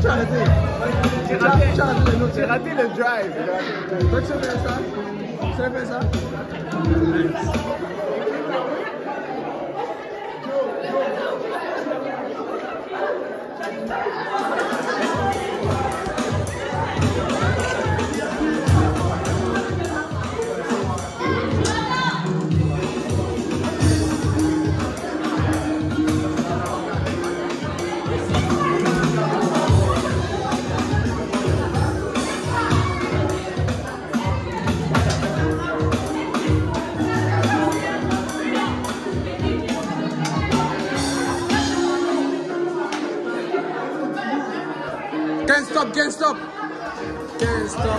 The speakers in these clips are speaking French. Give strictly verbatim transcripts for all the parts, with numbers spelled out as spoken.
tu as arrêté? J'ai raté, tu as raté le j'ai raté le drive. Toi, tu sais faire ça? Tu sais faire ça? Can't stop, can't stop. Can't stop.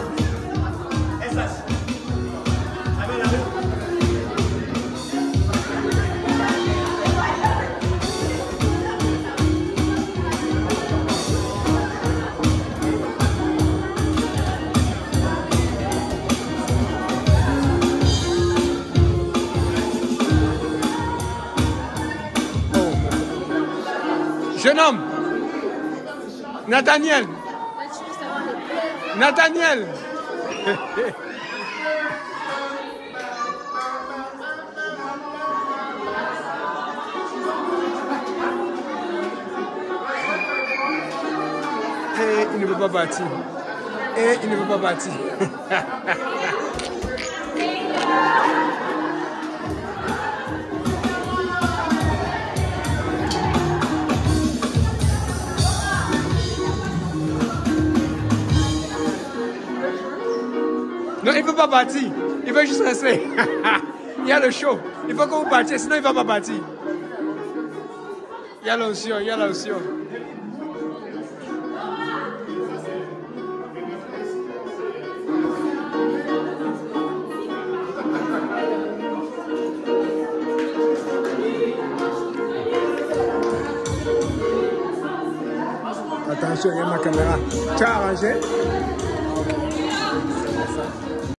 Jeune homme, Nathaniel. Nathaniel. Et il ne veut pas bâtir. Et il ne veut pas bâtir. Non, il ne veut pas bâtir. Il veut juste rester. Il y a le show. Il faut que vous bâtiez, sinon il ne va pas bâtir. Il y a l'option, il y a l'option. Attention, il y a ma caméra. Tu as arrangé?